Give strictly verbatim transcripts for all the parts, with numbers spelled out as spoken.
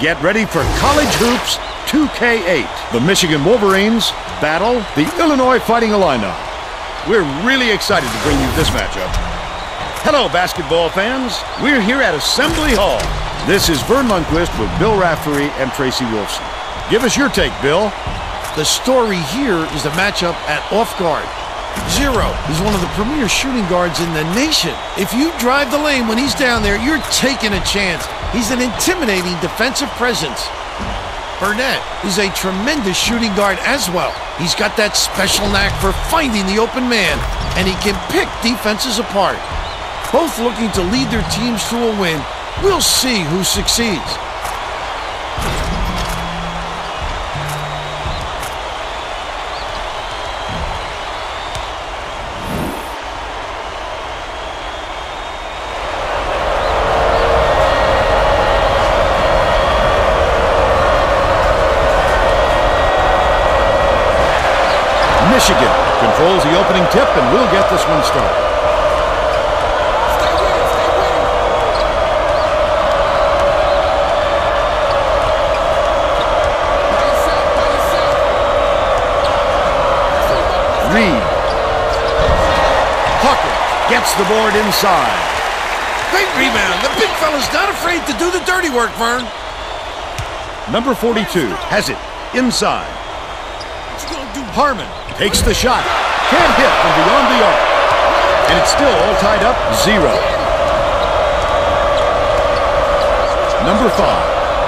Get ready for College Hoops two K eight. The Michigan Wolverines battle the Illinois Fighting Illini. We're really excited to bring you this matchup. Hello, basketball fans. We're here at Assembly Hall. This is Vern Lundquist with Bill Raftery and Tracy Wolfson. Give us your take, Bill. The story here is the matchup at off guard. Zero is one of the premier shooting guards in the nation. If you drive the lane when he's down there, you're taking a chance. He's an intimidating defensive presence. Burnett is a tremendous shooting guard as well. He's got that special knack for finding the open man, and he can pick defenses apart. Both looking to lead their teams to a win. We'll see who succeeds. Michigan controls the opening tip, and we'll get this one started. Reed. Hawkins gets the board inside. Great rebound. The big fella's not afraid to do the dirty work, Vern. Number forty-two has it inside. Harmon takes the shot. Can't hit from beyond the arc. And it's still all tied up, zero. Number five.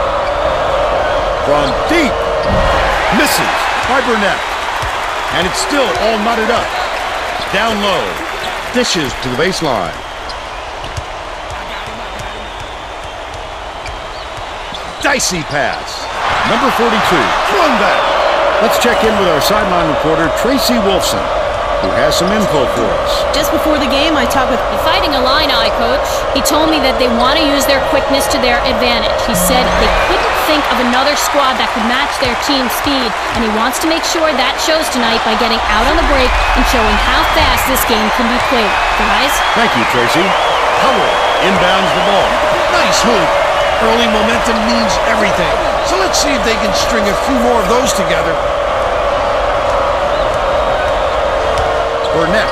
From deep. Misses by Burnett. And it's still all knotted up. Down low. Dishes to the baseline. Dicey pass. Number forty-two. Thrown back. Let's check in with our sideline reporter, Tracy Wolfson, who has some info for us. Just before the game, I talked with the Fighting Illini coach. He told me that they want to use their quickness to their advantage. He said they couldn't think of another squad that could match their team's speed, and he wants to make sure that shows tonight by getting out on the break and showing how fast this game can be played. Guys? Thank you, Tracy. Howard inbounds the ball. Nice hoop. Early momentum means everything. So let's see if they can string a few more of those together. Burnett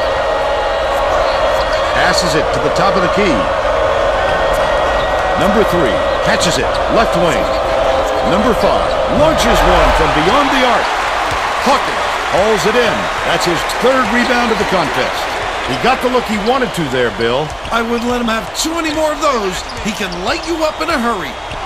passes it to the top of the key. Number three catches it, left wing. Number five launches one from beyond the arc. Hawkins hauls it in. That's his third rebound of the contest. He got the look he wanted to there, Bill. I wouldn't let him have too many more of those. He can light you up in a hurry.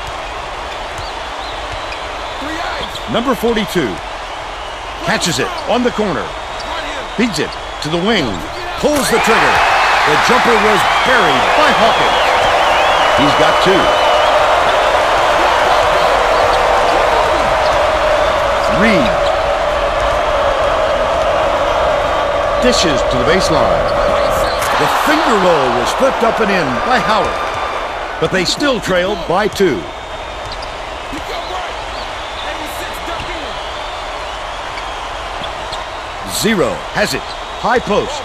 Number forty-two catches it on the corner. Feeds it to the wing. Pulls the trigger. The jumper was buried by Hawkins. He's got two. Reed. Dishes to the baseline. The finger roll was flipped up and in by Howard. But they still trailed by two. Zero has it. High post.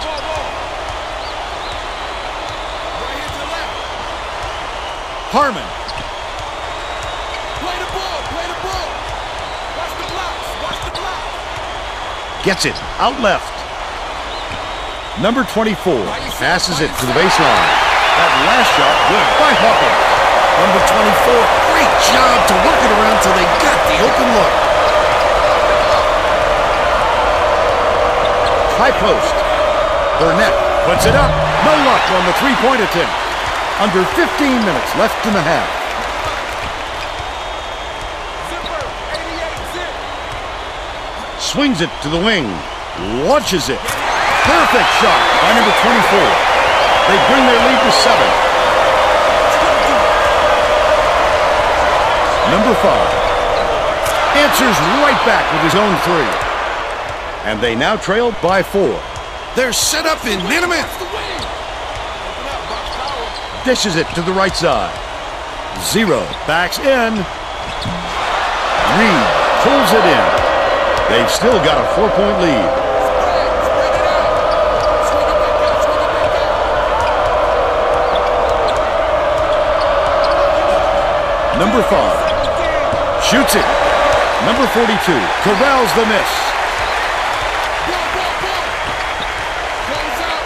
Harmon. Play the ball, play the ball. Watch the blocks, watch the blocks. Gets it out left. Number twenty-four passes it to the baseline. That last shot good by Hawkins. Number twenty-four, great job to work it around till they got the open look. High post. Burnett puts it up. No luck on the three-point attempt. Under fifteen minutes left in the half. Swings it to the wing. Launches it. Perfect shot by number twenty-four. They bring their lead to seven. Number five answers right back with his own three. And they now trail by four. They're set up in minute. Dishes it to the right side. Zero backs in. Reed pulls it in. They've still got a four-point lead. Number five Shoots it. Number forty-two corrals the miss. Ball, ball, ball. Close out.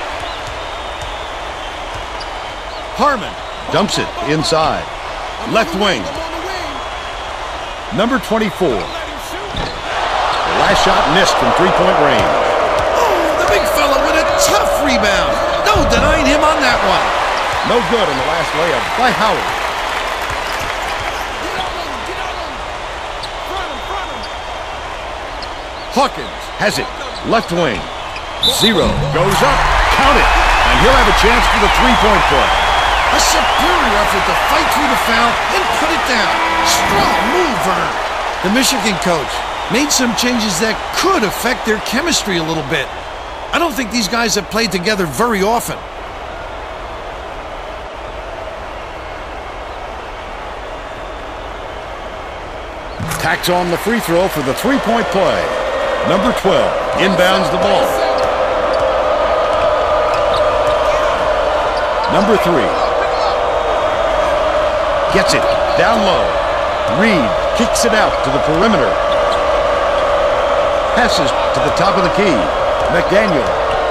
Harmon dumps it inside. Left wing. I'm on the wing. Number twenty-four. Let him shoot. The last shot missed from three-point range. Oh, the big fella with a tough rebound. No denying him on that one. No good on the last layup by Howard. Get on him. Get on him. Front him. Front him. Hawkins has it. Left wing. Zero. Goes up. Count it. And he'll have a chance for the three-point play. A superior effort to fight through the foul and put it down. Strong move, Vern. The Michigan coach made some changes that could affect their chemistry a little bit. I don't think these guys have played together very often. Tacks on the free throw for the three-point play. Number twelve inbounds the ball. Number three gets it down low. Reed kicks it out to the perimeter. Passes to the top of the key. McDaniel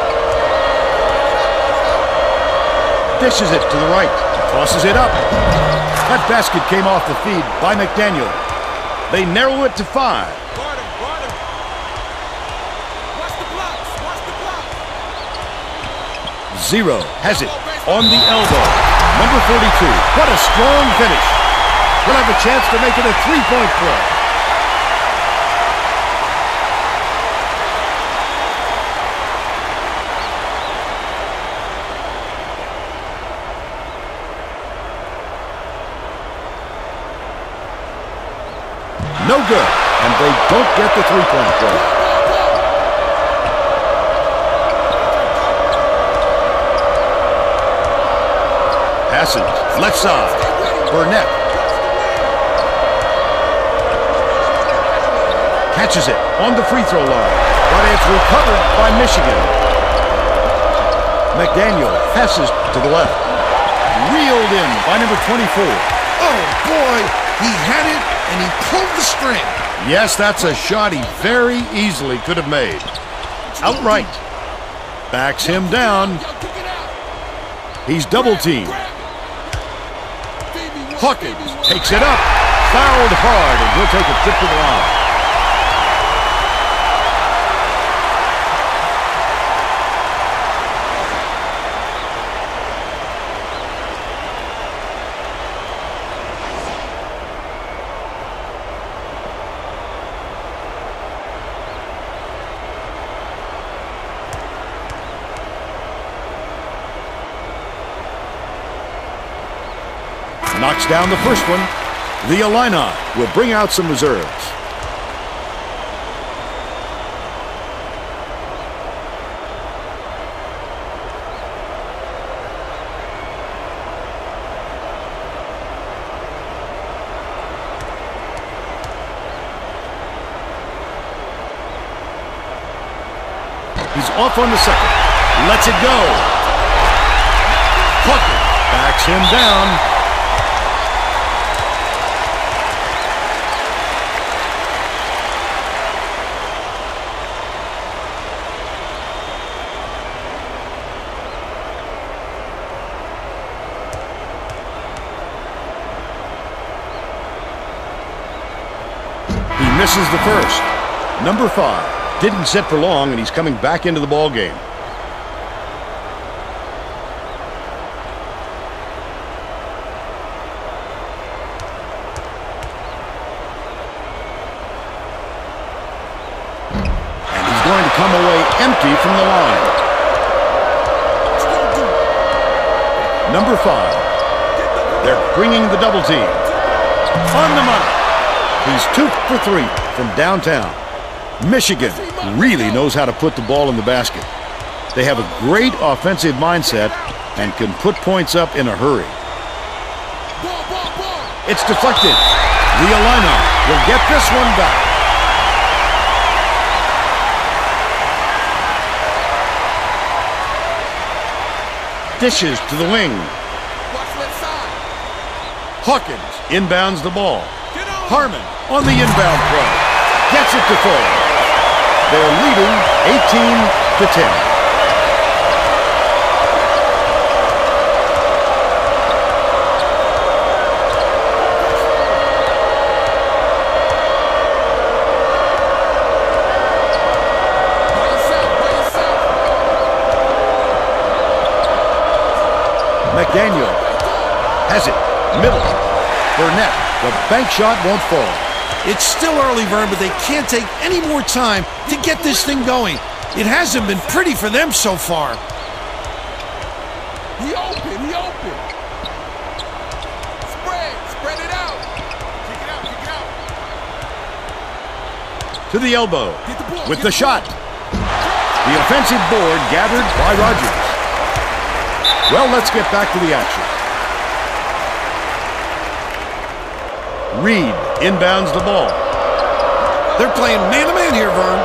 dishes it to the right. Tosses it up. That basket came off the feed by McDaniel. They narrow it to five. Guard him. Guard him. Watch the blocks. Watch the blocks. Zero has it on the elbow. Number forty-two. What a strong finish. He'll have a chance to make it a three-point play. No good, and they don't get the three-point play. Passes, left side, Burnett. Catches it on the free throw line, but it's recovered by Michigan. McDaniel passes to the left. Reeled in by number twenty-four. Oh, boy, he had it, and he pulled the string. Yes, that's a shot he very easily could have made. Outright. Backs him down. Yo, kick it out. He's double-teamed. Grab it. Baby, one, Hawkins baby, one. takes it up. Fouled hard, and he'll take a trip to the line. Knocks down the first one. The Illini will bring out some reserves. He's off on the second. Lets it go. Hawkins backs him down. Misses the first. Number five didn't sit for long, and he's coming back into the ball game. And he's going to come away empty from the line. Number five. They're bringing the double team. On the money. He's two for three from downtown. Michigan really knows how to put the ball in the basket. They have a great offensive mindset and can put points up in a hurry. Ball, ball, ball. It's deflected. The Illini will get this one back. Dishes to the wing. Watch left side. Hawkins inbounds the ball. Get on Harmon on the inbound play. Gets it to full. They're leading eighteen to ten. McDaniel has it. Middle. Burnett. The bank shot won't fall. It's still early, Vern, but they can't take any more time to get this thing going. It hasn't been pretty for them so far. He open, he open. Spread, spread it out. Kick it out, kick it out. To the elbow. Get the ball, With get the shot. The offensive board gathered by Rogers. Well, let's get back to the action. Reed inbounds the ball. They're playing man-to-man here, Vern.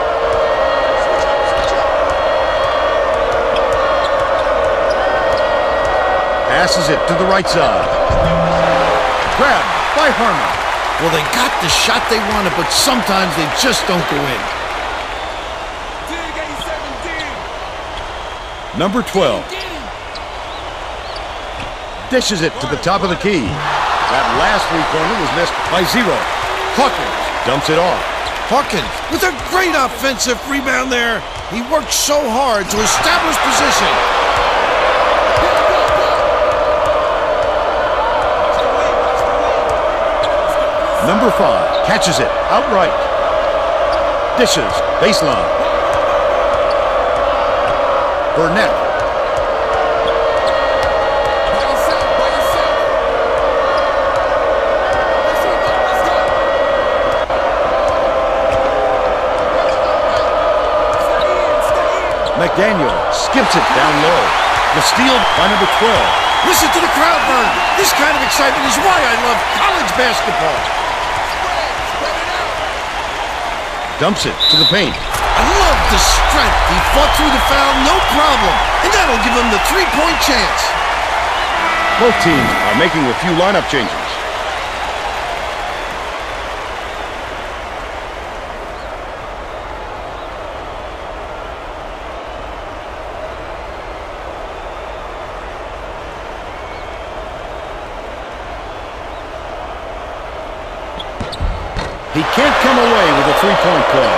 Passes it to the right side. Grabbed by Harmon. Well, they got the shot they wanted, but sometimes they just don't go in. Dig eighty-seven, dig. Number twelve. Dig. Dishes it to the top of the key. That last three-pointer was missed by Zero. Hawkins dumps it off. Hawkins with a great offensive rebound there. He worked so hard to establish position. Number five catches it outright. Dishes, baseline. Burnett. McDaniel skips it down low. The steal by number twelve. Listen to the crowd, Vern. This kind of excitement is why I love college basketball. Dumps it to the paint. I love the strength. He fought through the foul, no problem. And that'll give him the three-point chance. Both teams are making a few lineup changes. He can't come away with a three-point play.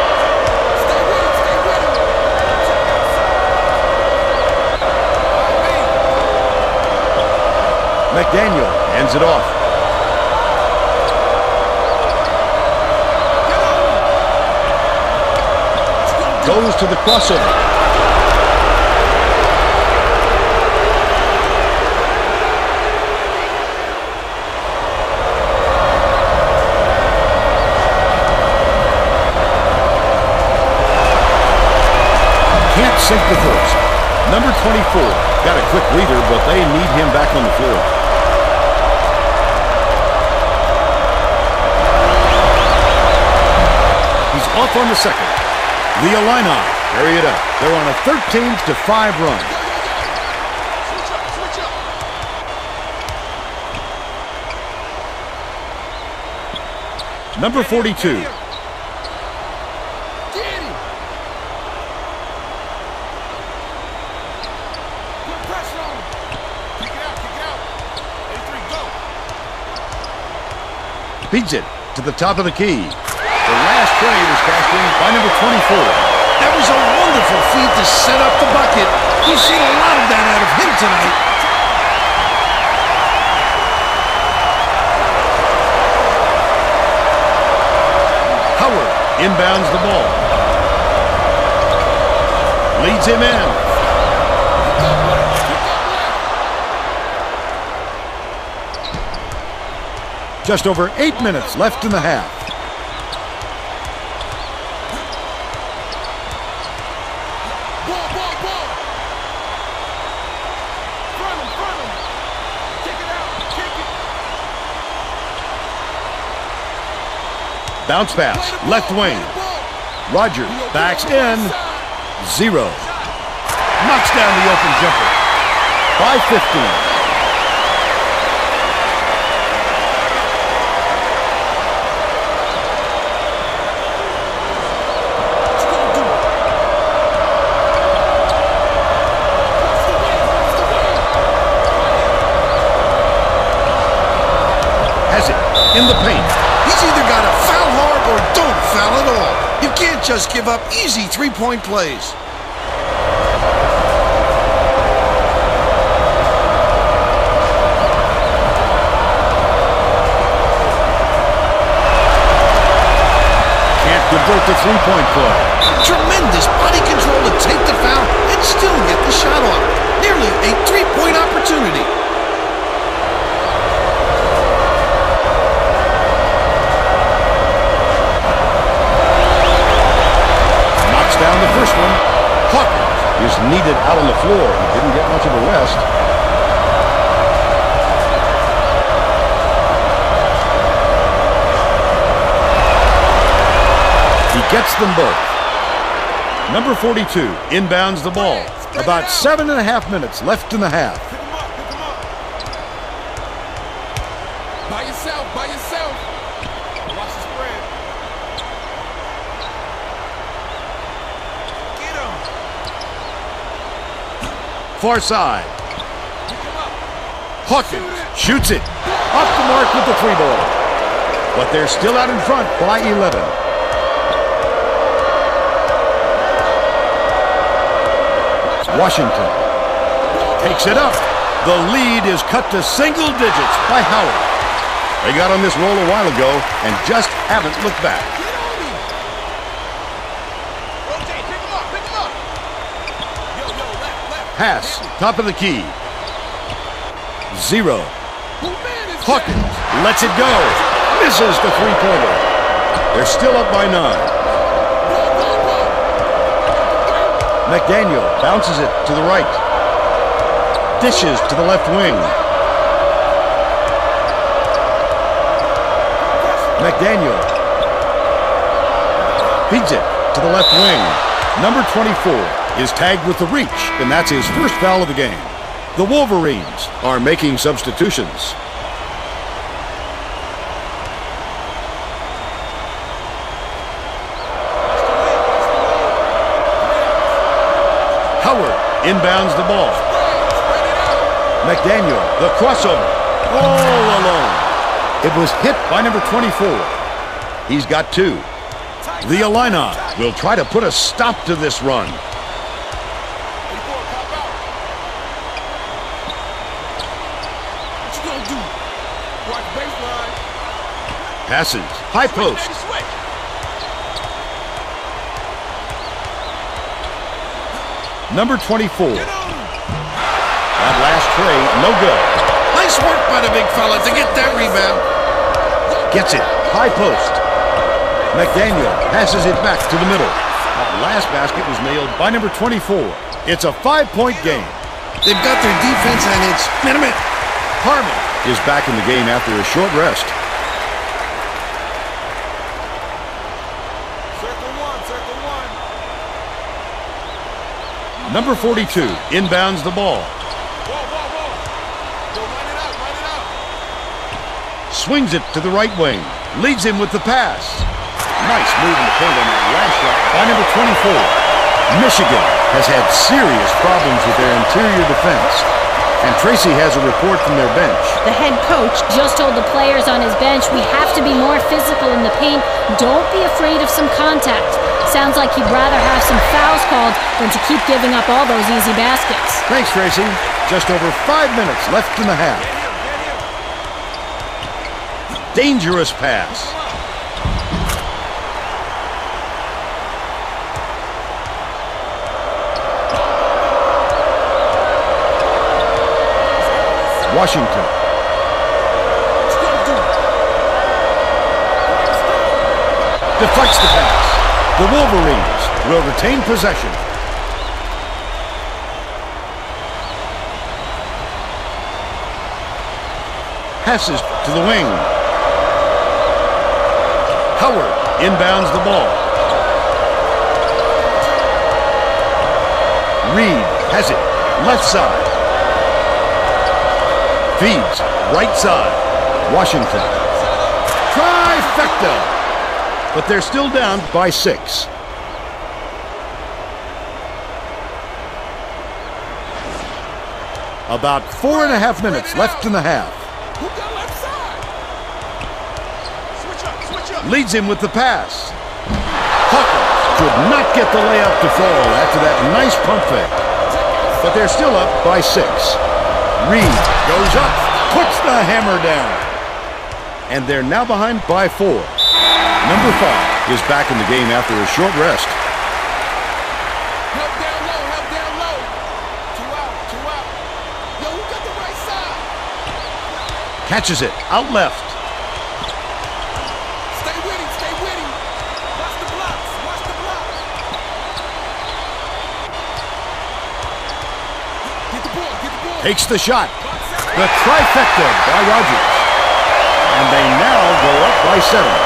McDaniel hands it off. Goes to the crossover. Can't sink the horse. Number twenty-four got a quick breather, but they need him back on the floor. He's off on the second. The Illini carry it up. They're on a thirteen to five run. Switch up, switch up. Number forty-two. Get him. Put pressure on him. Kick it out, kick it out. eighty-three, go. Feeds it to the top of the key. The last play was cashed in by number twenty-four. That was a wonderful feat to set up the bucket. We've seen a lot of that out of him tonight. Howard inbounds the ball. Leads him in. Just over eight minutes left in the half. Ball, ball, ball. Front him, front him. Kick it out, kick it. Bounce pass, left wing. Rogers backs in. Zero. Knocks down the open jumper. by fifteen. in the paint. He's either got to foul hard or don't foul at all. You can't just give up easy three-point plays. Divert the three-point play. Tremendous body control to take the foul and still get the shot off. Nearly a three-point opportunity. Knocks down the first one. Hawkins is needed out on the floor. He didn't get much of a rest. Gets them both. Number forty-two inbounds the ball. About seven and a half minutes left in the half. Pick him up, pick him up. By yourself, by yourself. Watch the spread. Get him. Far side. Pick him up. Hawkins shoots it. Off the mark with the three ball. But they're still out in front by eleven. Washington takes it up. The lead is cut to single digits by Howard. They got on this roll a while ago and just haven't looked back. Get on him. Rotate, pick him up, pick him up. Yo, yo, left, left. Pass, top of the key. Zero. Who man is Hawkins lets it go. Misses the three-pointer. They're still up by nine. McDaniel bounces it to the right. Dishes to the left wing. McDaniel feeds it to the left wing. Number twenty-four is tagged with the reach, and that's his first foul of the game. The Wolverines are making substitutions. Howard inbounds the ball. McDaniel, the crossover, all alone. It was hit by number twenty-four. He's got two. The Illini will try to put a stop to this run. What you gonna do? Watch baseline. Passes, high post. Number twenty-four. That last tray, no good. Nice work by the big fella to get that rebound. Gets it, high post. McDaniel passes it back to the middle. That last basket was nailed by number twenty-four. It's a five-point game. They've got their defense, and it's minute. Harmon is back in the game after a short rest. Circle one, circle one. Number forty-two inbounds the ball. Whoa, whoa, whoa. Yo, run it out, run it out. Swings it to the right wing. Leads him with the pass. Nice move in the paint on that last shot by number twenty-four. Michigan has had serious problems with their interior defense. And Tracy has a report from their bench. The head coach just told the players on his bench, we have to be more physical in the paint. Don't be afraid of some contact. Sounds like he'd rather have some fouls called than to keep giving up all those easy baskets. Thanks, Tracy. Just over five minutes left in the half. Dangerous pass. Washington. Deflects the pass. The Wolverines will retain possession. Passes to the wing. Howard inbounds the ball. Reed has it. Left side. Feeds. Right side. Washington. Trifecta. But they're still down by six. About four and a half minutes left in the half. Who got left side? Leads him with the pass. Hawkins could not get the layup to fall after that nice pump fake. But they're still up by six. Reed goes up, puts the hammer down. And they're now behind by four. Number five is back in the game after a short rest. Help down low, help down low. Two out, two out. Yo, who got the right side? Catches it, out left. Stay with him, stay with him. Watch the blocks, watch the blocks. Get the ball, get the ball. Takes the shot. The trifecta by Rogers. And they now go up by seven.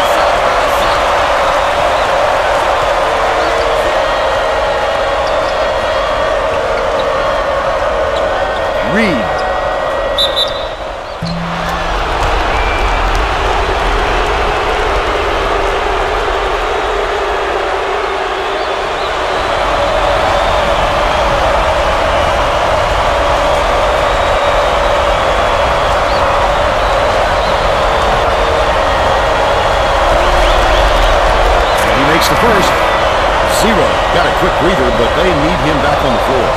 Reed. The first. Zero. Got a quick breather, but they need him back on the floor.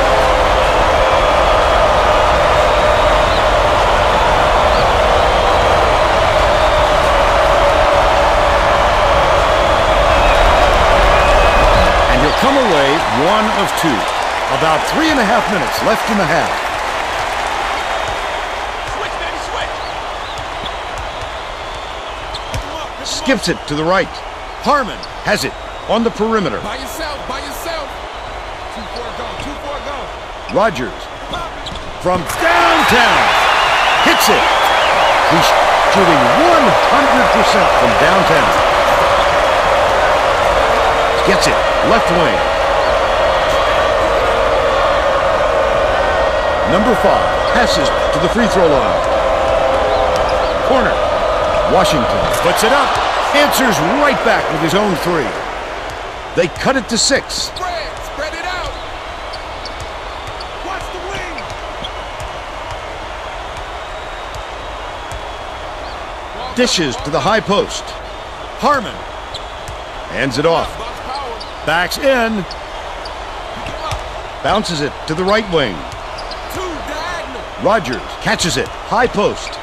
And he'll come away one of two. About three and a half minutes left in the half. Switch, baby, switch. Skips it to the right. Harmon has it on the perimeter. By yourself, by yourself. Two, four, go, two, four, go. Rogers from downtown hits it. He's shooting one hundred percent from downtown. Gets it, left wing. Number five passes to the free throw line. Corner. Washington puts it up. Answers right back with his own three. They cut it to six. Spread, spread it out. Watch the wing. Dishes to the high post. Harmon hands it off. Box power. Backs in. Bounces it to the right wing. Two, diagonal. Rogers catches it. High post.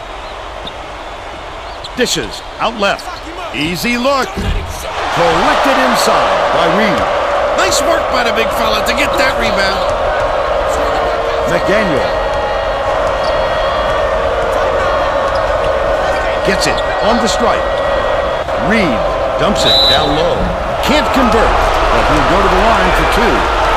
Dishes out left. Easy look. Collected inside by Reed. Nice work by the big fella to get that rebound. McDaniel gets it on the stripe. Reed dumps it down low. Can't convert, but he'll go to the line for two.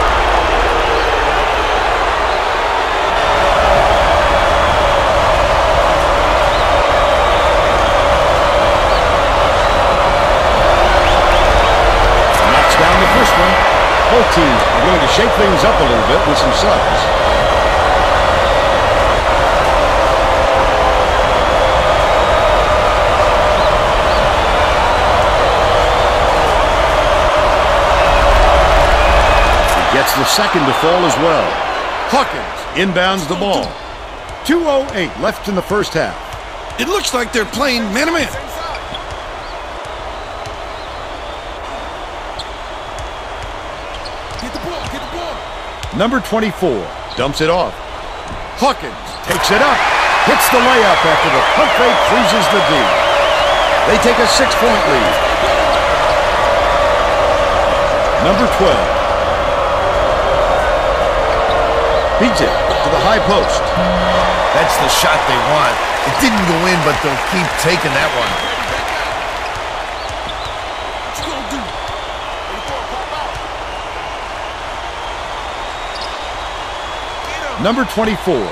First one. Both teams are going to shake things up a little bit with some subs. He gets the second to fall as well. Hawkins inbounds the ball. two oh eight left in the first half. It looks like they're playing man-to-man. Same side. Get the ball, get the ball. Number twenty-four dumps it off. Hawkins takes it up, hits the layup after the pump fake freezes the D. They take a six-point lead. Number twelve beats it to the high post. That's the shot they want. It didn't go in, but they'll keep taking that one. What you gonna do? eighty-four, pop out. Get him. Number twenty-four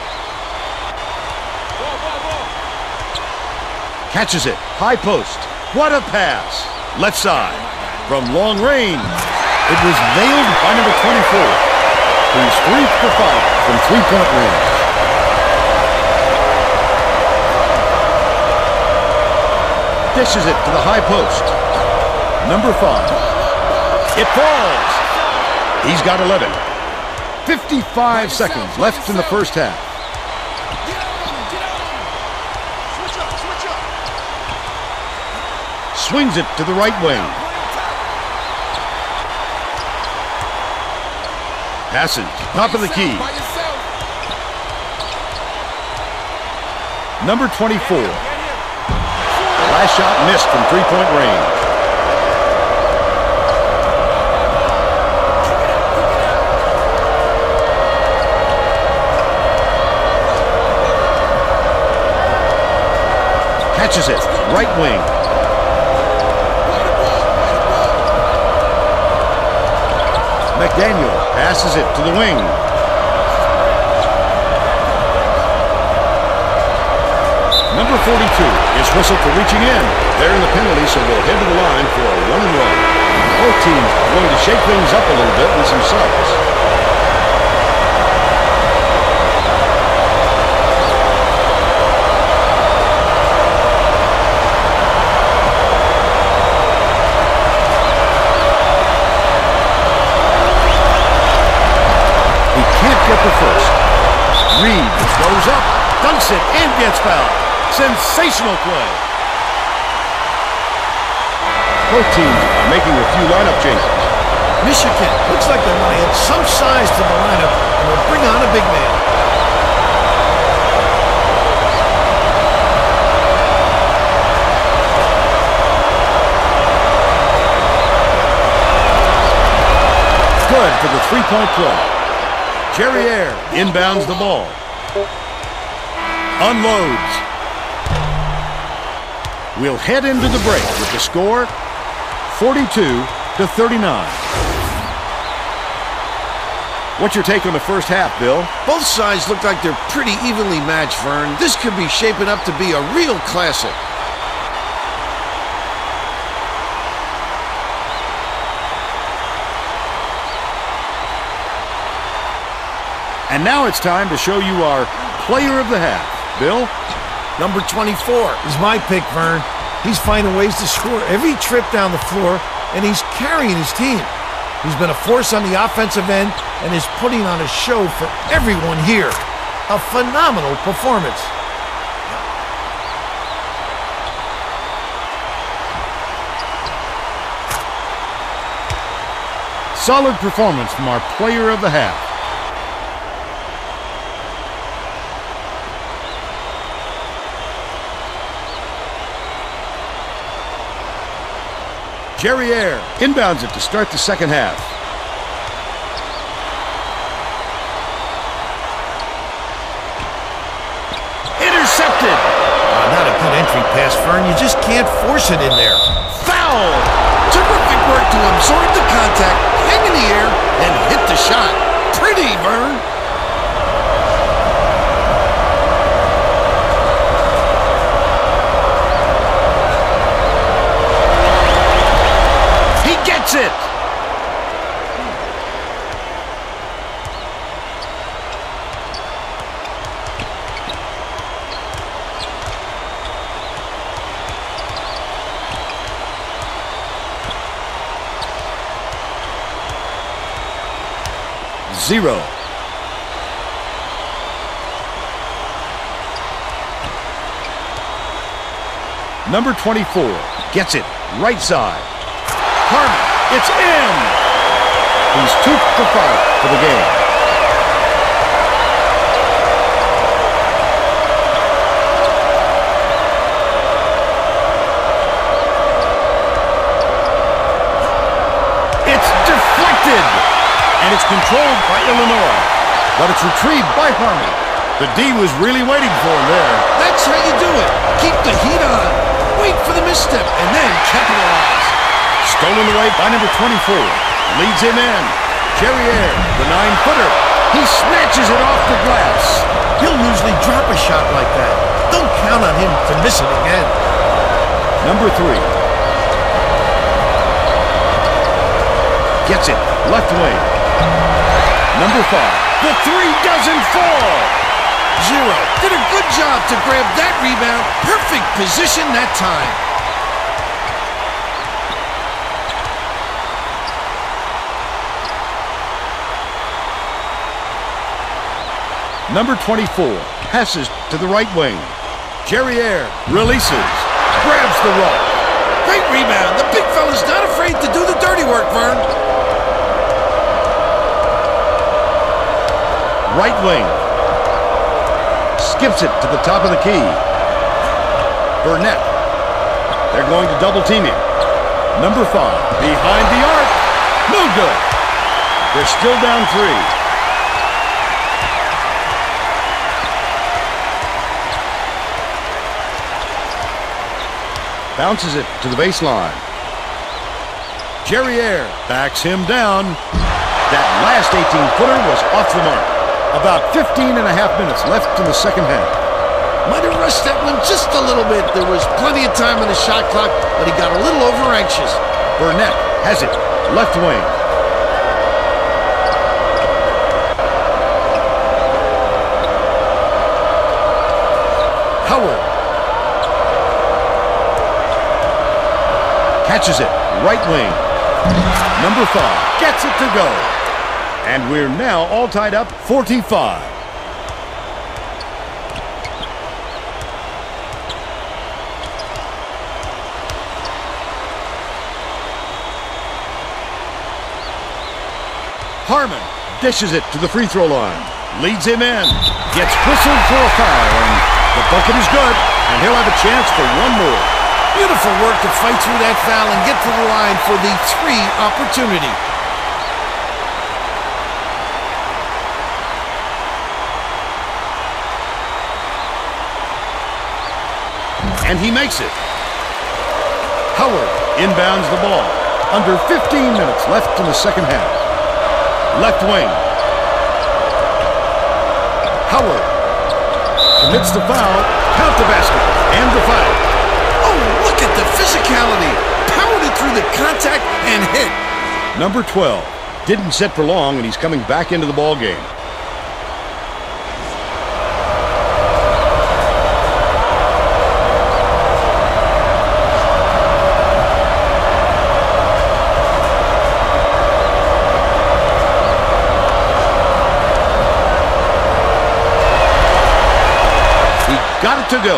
Ball, ball, ball. catches it, high post. What a pass! Left side from long range. It was nailed by number twenty-four. He's three for five from three-point range. Dishes it to the high post. Number five. It falls. He's got eleven. fifty-five seconds left in the first half. Get out on him, get out on him. Switch up, switch up. Swings it to the right wing. Passes. Top of the key. By yourself. Number twenty-four. The last shot missed from three-point range. Catches it. Right wing. McDaniel passes it to the wing. Number forty-two is whistled for reaching in. They're in the penalty, so we'll head to the line for a one and one. Both teams are going to shake things up a little bit with some subs. Get the first. Reed goes up, dunks it, and gets fouled. Sensational play. Both teams are making a few lineup changes. Michigan looks like they want to add some size to the lineup and will bring on a big man. Good for the three-point play. Jerry Air inbounds the ball. Unloads. We'll head into the break with the score forty-two to thirty-nine. What's your take on the first half, Bill? Both sides look like they're pretty evenly matched, Vern. This could be shaping up to be a real classic. And now it's time to show you our player of the half. Bill? Number twenty-four is my pick, Vern. He's finding ways to score every trip down the floor, and he's carrying his team. He's been a force on the offensive end and is putting on a show for everyone here. A phenomenal performance. Solid performance from our player of the half. Jerry Air inbounds it to start the second half. Intercepted. Uh, not a good entry pass, Vern. You just can't force it in there. Foul. Terrific work to absorb the contact, hang in the air, and hit the shot. Pretty, Vern. It. Zero. Number twenty-four gets it right side. Harmon. It's in! He's two for five for the game. It's deflected! And it's controlled by Illinois. But it's retrieved by Harmon. The D was really waiting for him there. That's how you do it. Keep the heat on. Wait for the misstep and then capitalize. Stolen away by number twenty-four. Leads him in. Jerry Air, the nine-footer. He snatches it off the glass. He'll usually drop a shot like that. Don't count on him to miss it again. Number three. Gets it. Left wing. Number five. The three doesn't fall. Zero. Did a good job to grab that rebound. Perfect position that time. Number twenty-four passes to the right wing. Jerry Air releases, grabs the rock. Great rebound. The big fella's not afraid to do the dirty work, Vern. Right wing. Skips it to the top of the key. Burnett. They're going to double team him. Number five. Behind the arc. No good. They're still down three. Bounces it to the baseline. Jerrier backs him down. That last eighteen-footer was off the mark. About fifteen and a half minutes left in the second half. Might have rushed that one just a little bit. There was plenty of time on the shot clock, but he got a little over-anxious. Burnett has it. Left wing. Howard. Catches it. Right wing. Number five gets it to go. And we're now all tied up forty-five. Harmon dishes it to the free throw line. Leads him in. Gets whistled for a foul. And the bucket is good. And he'll have a chance for one more. Beautiful work to fight through that foul and get to the line for the three opportunity. And he makes it. Howard inbounds the ball. Under fifteen minutes left in the second half. Left wing. Howard commits the foul. Count the basket. And the foul. Oh, look at the physicality. Powered it through the contact and hit. Number twelve. Didn't sit for long, and he's coming back into the ball game. Got it to go.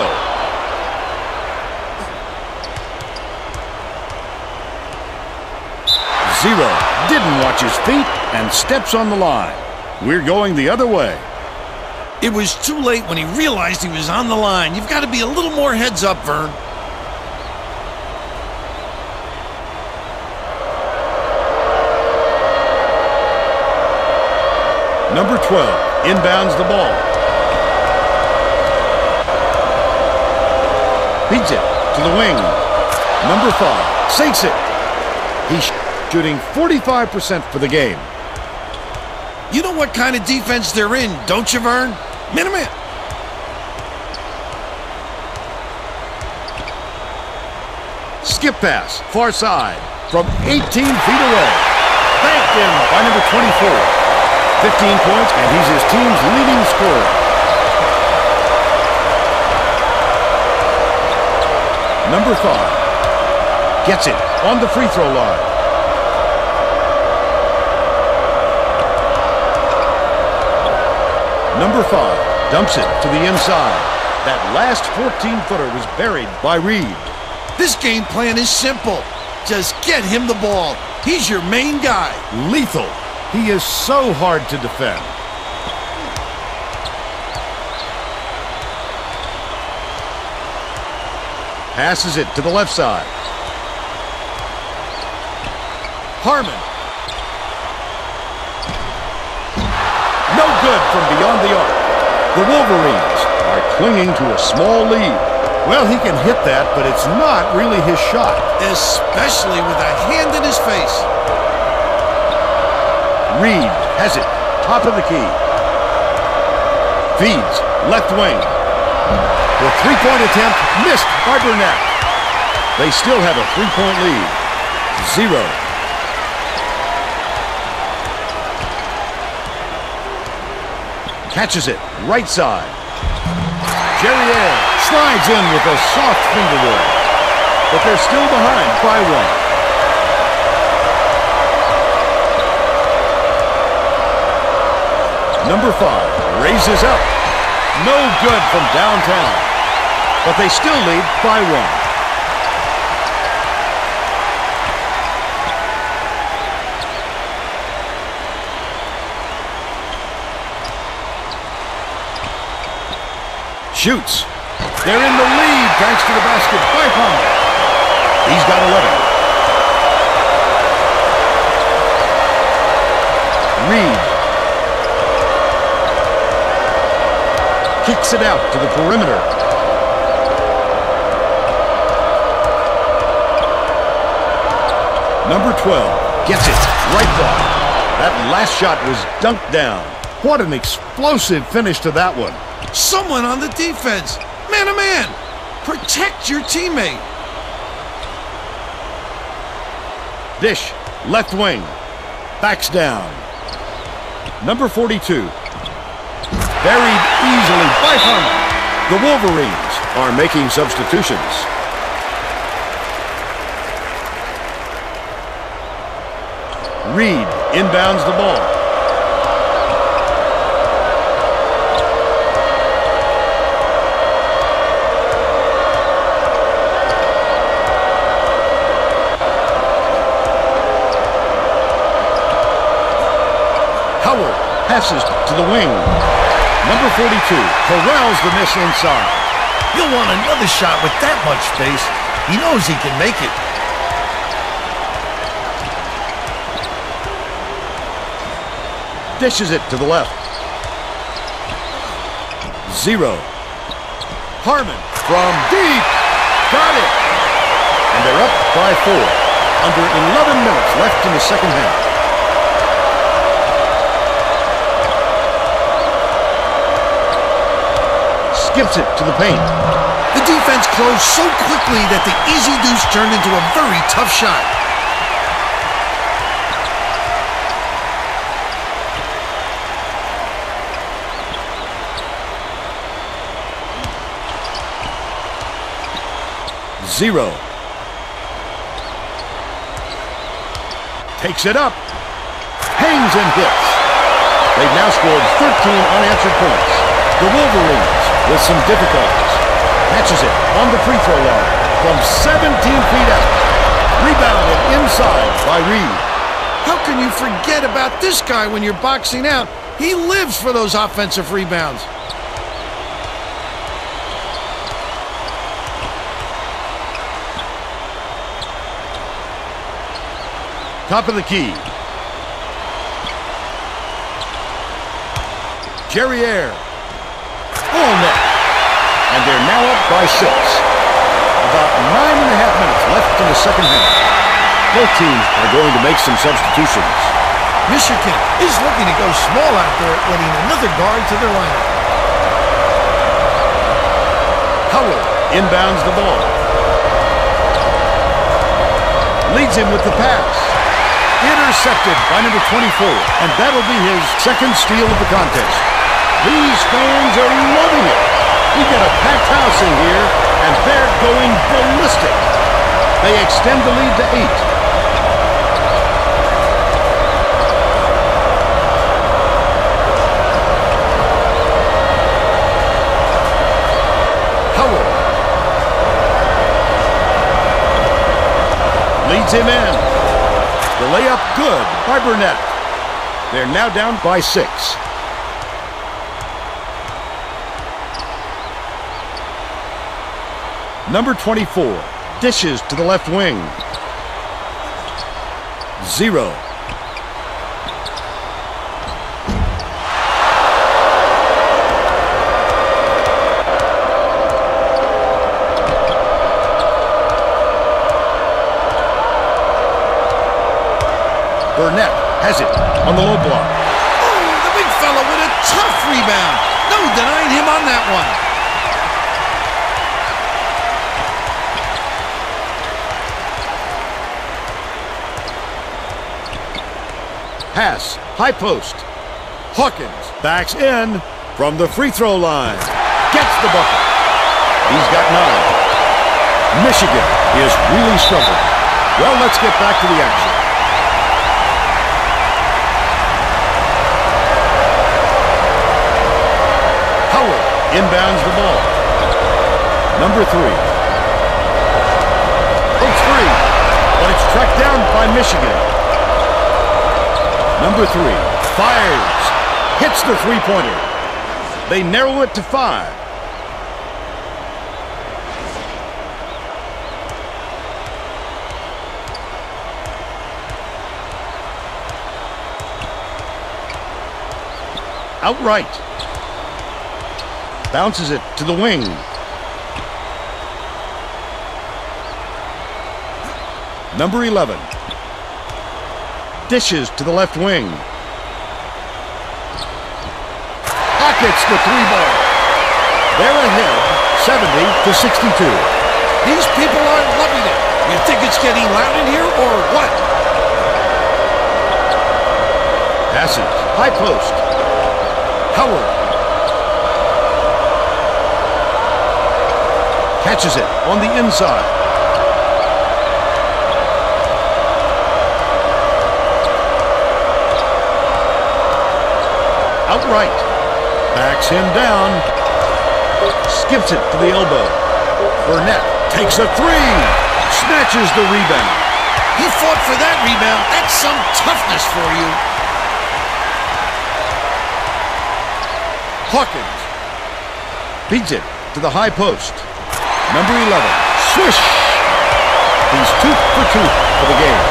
Zero didn't watch his feet and steps on the line. We're going the other way. It was too late when he realized he was on the line. You've got to be a little more heads up, Vern. Number twelve inbounds the ball. Feeds it to the wing. Number five sinks it. He's shooting forty-five percent for the game. You know what kind of defense they're in, don't you, Vern? Man-to-man. Skip pass, far side, from eighteen feet away. Banked in by number twenty-four. fifteen points, and he's his team's leading scorer. Number five gets it on the free throw line. Number five dumps it to the inside. That last fourteen-footer was buried by Reed. This game plan is simple. Just get him the ball. He's your main guy. Lethal. He is so hard to defend. Passes it to the left side. Harmon. No good from beyond the arc. The Wolverines are clinging to a small lead. Well, he can hit that, but it's not really his shot. Especially with a hand in his face. Reed has it. Top of the key. Feeds. Left wing. The three-point attempt missed by Burnett. They still have a three-point lead. Zero. Catches it. Right side. Jerrier slides in with a soft finger roll. But they're still behind by one. Number five raises up. No good from downtown. But they still lead by one. shoots. They're in the lead thanks to the basket by Harmon. He's got eleven. Reed kicks it out to the perimeter. Number twelve gets it right back. That last shot was dunked down. What an explosive finish to that one. Someone on the defense. Man to man. Protect your teammate. Dish, left wing. Backs down. Number forty-two. Buried easily by Harmon. The Wolverines are making substitutions. Reed inbounds the ball. Howard passes to the wing. Number forty-two corrals the miss inside. He'll want another shot with that much space. He knows he can make it. Dishes it to the left. Zero. Harmon from deep. Got it. And they're up by four. Under eleven minutes left in the second half. Skips it to the paint. The defense closed so quickly that the easy deuce turned into a very tough shot. Zero. Takes it up. Hangs and hits. They've now scored thirteen unanswered points. The Wolverines with some difficulties. Catches it on the free throw line from seventeen feet out. Rebounded inside by Reed. How can you forget about this guy when you're boxing out? He lives for those offensive rebounds. Top of the key. Jerrier. All net. And they're now up by six. About nine and a half minutes left in the second half. Both teams are going to make some substitutions. Michigan is looking to go small out there, letting another guard to their lineup. Howard inbounds the ball. Leads him with the pass. Intercepted by number twenty-four, and that'll be his second steal of the contest. These fans are loving it. We got a packed house in here, and they're going ballistic. They extend the lead to eight. Howard leads him in. The layup good by Burnett. They're now down by six. Number twenty-four dishes to the left wing. Zero. Burnett has it on the low block. Oh, the big fella with a tough rebound. No denying him on that one. Pass, high post. Hawkins backs in from the free throw line. Gets the bucket. He's got nine. Michigan is really struggling. Well, let's get back to the action. Inbounds the ball. Number three. Hooks free, but it's tracked down by Michigan. Number three fires, hits the three-pointer. They narrow it to five. outright. Bounces it to the wing. Number eleven. Dishes to the left wing. Pockets the three ball. They're ahead, seventy to sixty-two. These people aren't loving it. You think it's getting loud in here or what? Passes. High post. Howard. Catches it on the inside. Outright. Backs him down. Skips it to the elbow. Burnett takes a three. Snatches the rebound. He fought for that rebound. That's some toughness for you. Hawkins beats it to the high post. Number eleven. Swish. He's two for two for the game.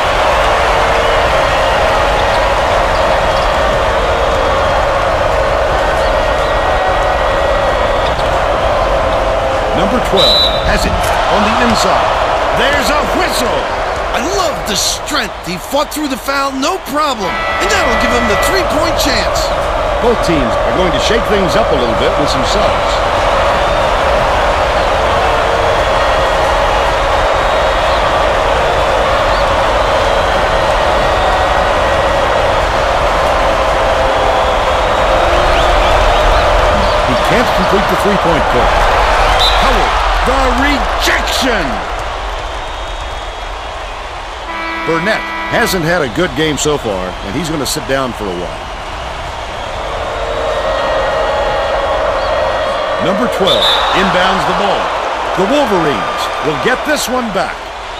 Number twelve has it on the inside. There's a whistle. I love the strength. He fought through the foul, no problem. And that'll give him the three-point chance. Both teams are going to shake things up a little bit with some subs. He can't complete the three-point play. Howard, the rejection! Burnett hasn't had a good game so far, and he's going to sit down for a while. Number twelve inbounds the ball. The Wolverines will get this one back.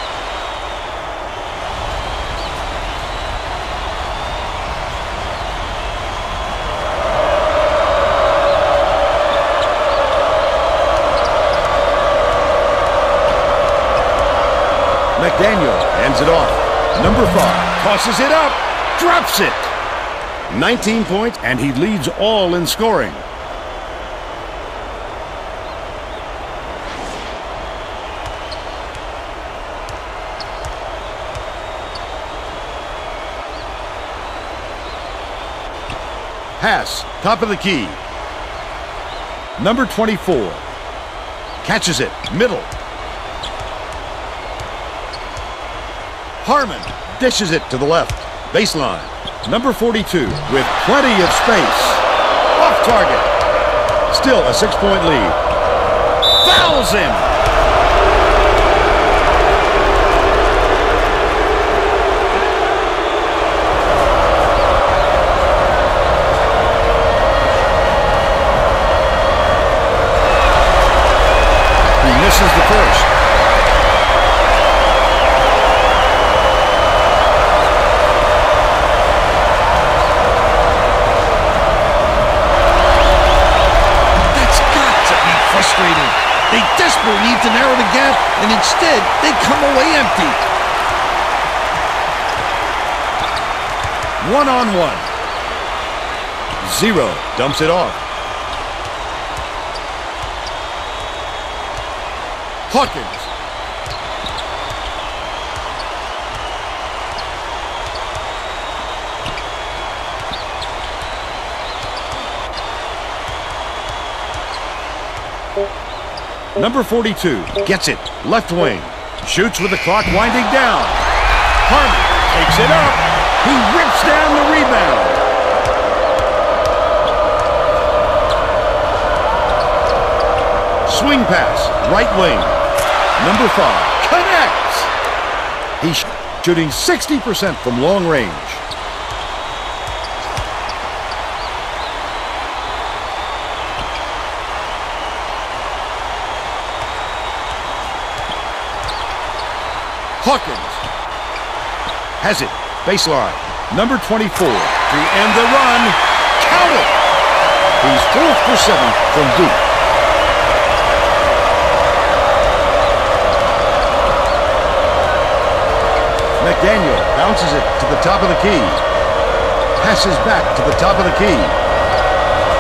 McDaniel hands it off. Number five tosses it up, drops it. nineteen points, and he leads all in scoring. Pass, top of the key. Number twenty-four catches it, middle. Harmon dishes it to the left. Baseline. Number forty-two with plenty of space. Off target. Still a six-point lead. Fouls him. He misses the first. They desperately need to narrow the gap, and instead, they come away empty. One on one. Zero dumps it off. Hawkins. Number forty-two gets it, left wing. Shoots with the clock winding down. Harmon takes it up. He rips down the rebound. Swing pass, right wing. Number five connects. He's shooting sixty percent from long range. Hawkins has it, baseline. Number twenty-four to end the run. Count it. He's four for seven from deep. McDaniel bounces it to the top of the key. Passes back to the top of the key.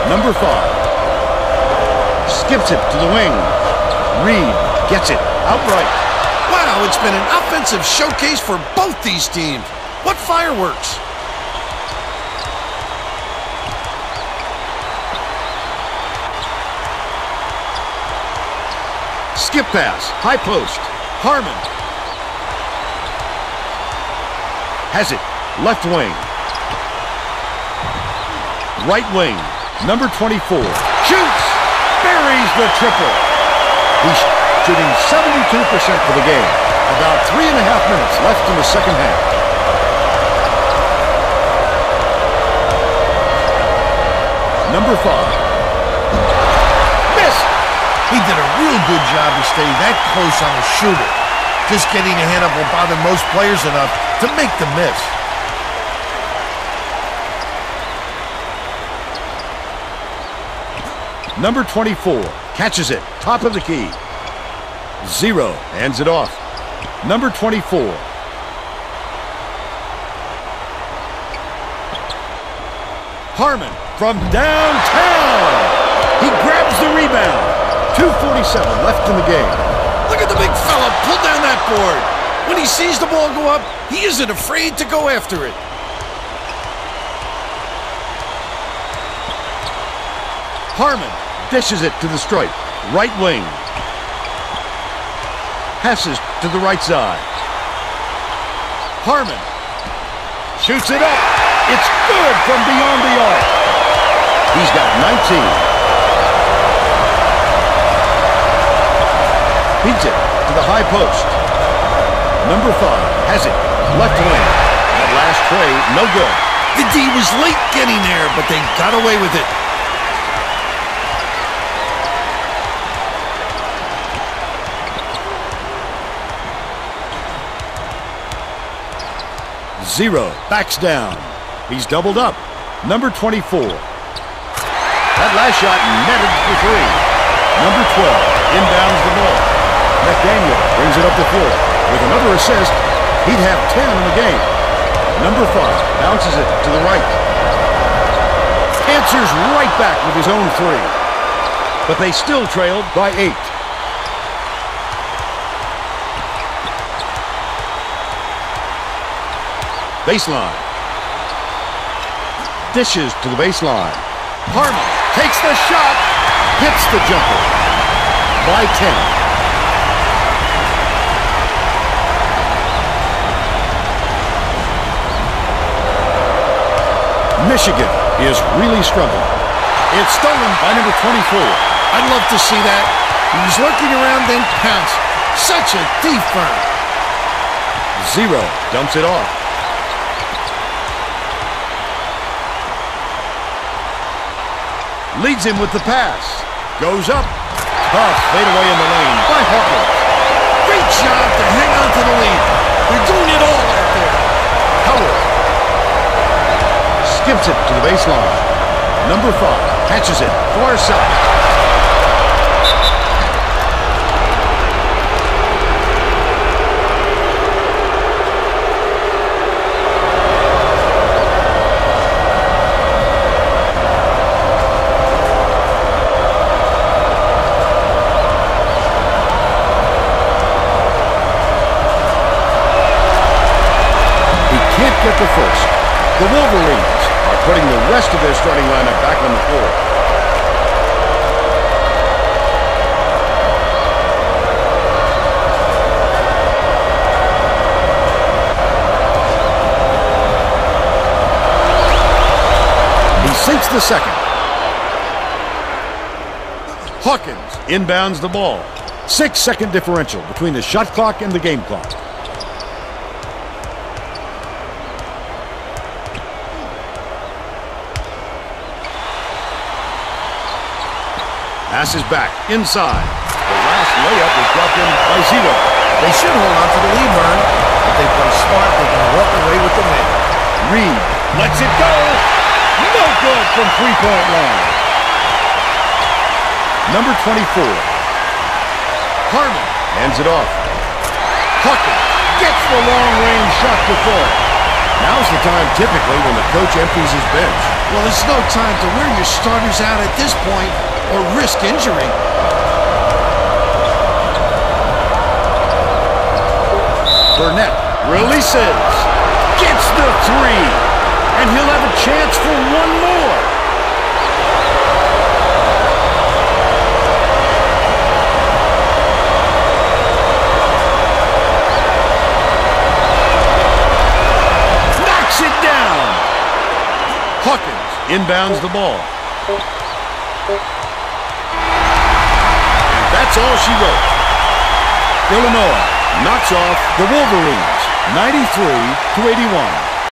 Number five. Skips it to the wing. Reed gets it outright. Wow, it's been an offensive showcase for both these teams. What fireworks! Skip pass, high post. Harmon has it, left wing. Right wing, number twenty-four. Shoots! Buries the triple. He's shooting seventy-two percent for the game. About three and a half minutes left in the second half. Number five. Missed! He did a real good job to stay that close on the shooter. Just getting a hand up will bother most players enough to make the miss. Number twenty-four catches it, top of the key. Zero, hands it off. Number twenty-four. Harmon from downtown. He grabs the rebound. two forty-seven left in the game. Look at the big fella pull down that board. When he sees the ball go up, he isn't afraid to go after it. Harmon dishes it to the stripe. Right wing. Passes to the right side. Harmon shoots it up. It's good from beyond the arc. He's got nineteen. Beats it to the high post. Number five has it. Left wing. That last tray, no good. The D was late getting there, but they got away with it. Zero. Backs down. He's doubled up. Number twenty-four. That last shot netted for three. Number twelve. Inbounds the ball. McDaniel brings it up the floor. With another assist, he'd have ten in the game. Number five bounces it to the right. Answers right back with his own three. But they still trailed by eight. Baseline. Dishes to the baseline. Harmon takes the shot. Hits the jumper. By ten. Michigan is really struggling. It's stolen by number twenty-four. I'd love to see that. He was lurking around, then pounced. Such a thief burn. Zero dumps it off. Leads him with the pass. Goes up. Tough fadeaway in the lane by Hawkins. Great job to hang on to the lead. They're doing it all out there. Howard skips it to the baseline. Number five catches it. Far side. Get the first. The Wolverines are putting the rest of their starting lineup back on the floor. He sinks the second. Hawkins inbounds the ball. Six second differential between the shot clock and the game clock. Passes back, inside. The last layup is dropped in by zero. They should hold on to the lead, Vern. If they play smart, they can walk away with the win. Reed lets it go. No good from three-point line. Number twenty-four. Harmon hands it off. Hawkins gets the long-range shot to fall. Now's the time typically when the coach empties his bench. Well, there's no time to wear your starters out at this point or risk injury. Burnett releases, gets the three, and he'll have a chance for one more. Knocks it down. Hawkins inbounds the ball. And that's all she wrote. Illinois knocks off the Wolverines, ninety-three to eighty-one.